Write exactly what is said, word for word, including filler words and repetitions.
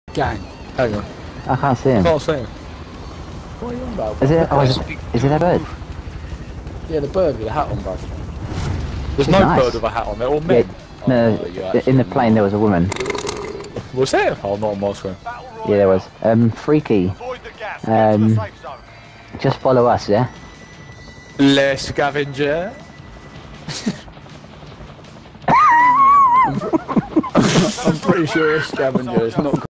Gang. Hang on. I can't see him. Can't see him. What are you on about? Is it? Oh, is, is it a bird? Yeah, the bird with the hat on, bruv. There's She's no nice. bird with a hat on. They're all men. Yeah, no, Oh, you're in the actually plane there was a woman. Was there? Oh, not on my screen. Yeah, there was. Um, Freaky. Um, just follow us, yeah? Le scavenger. I'm pretty sure it's scavenger. It's not.